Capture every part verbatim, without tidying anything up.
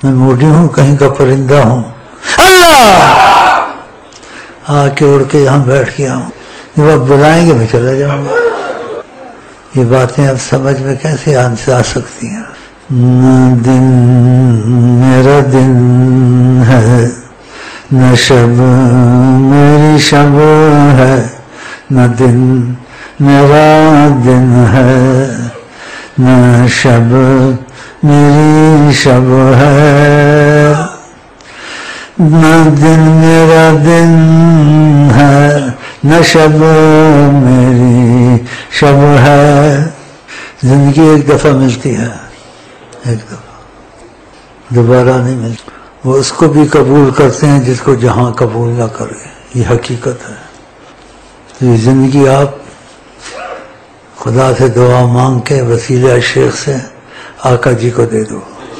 میں موٹی ہوں کہیں کا پرندہ ہوں، اللہ آ کے اڑ کے یہاں بیٹھ گیا ہوں، جب آپ بلائیں گے میں چلا جاؤں گا۔ یہ باتیں اب سمجھ میں کیسے آ سکتی ہیں؟ نہ دن میرا دن ہے، نہ شب میری شب ہے، نہ دن میرا دن ہے، نہ شب میری شب ہے، نہ دن میرا دن ہے، نہ شب میری شب ہے۔ زندگی ایک دفعہ ملتی ہے، ایک دفعہ دوبارہ نہیں ملتی۔ وہ اس کو بھی قبول کرتے ہیں جس کو جہاں قبول نہ کرے، یہ حقیقت ہے۔ تو یہ زندگی آپ خدا سے دعا مانگ کے وسیلہ شیخ سے آقا جی کو دے دو،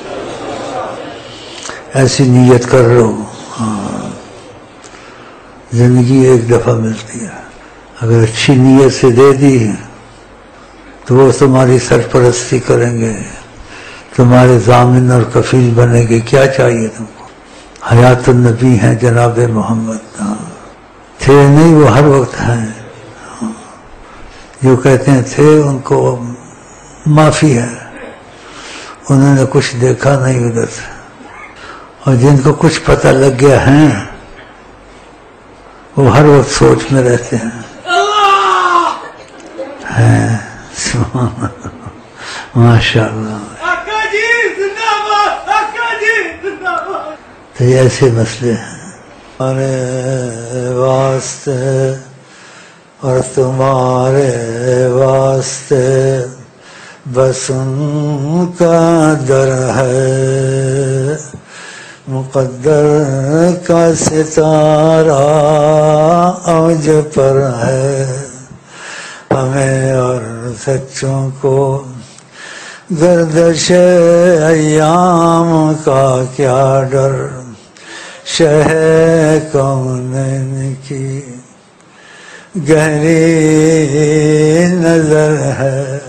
ایسی نیت کر لو۔ ہاں، زندگی ایک دفعہ ملتی ہے، اگر اچھی نیت سے دے دی تو وہ تمہاری سرپرستی کریں گے، تمہارے ضامن اور کفیل بنے گے۔ کیا چاہیے تم کو؟ حیات النبی ہیں جناب محمد، تھے نہیں وہ ہر وقت ہیں، جو کہتے ہیں تھے ان کو معافی ہے، انہوں نے کچھ دیکھا نہیں ادھر سے، اور جن کو کچھ پتہ لگ گیا ہیں وہ ہر وقت سوچ میں رہتے ہیں۔ ہیں ماشاء اللہ، تو یہ ایسے مسئلے ہیں ہمارے واسطے اور تمہارے واسطے، بس ان کا در ہے، مقدر کا ستارہ اوج پر ہے، ہمیں اور سچوں کو گردش ایام کا کیا ڈر، شہ کونین کی گہری نظر ہے،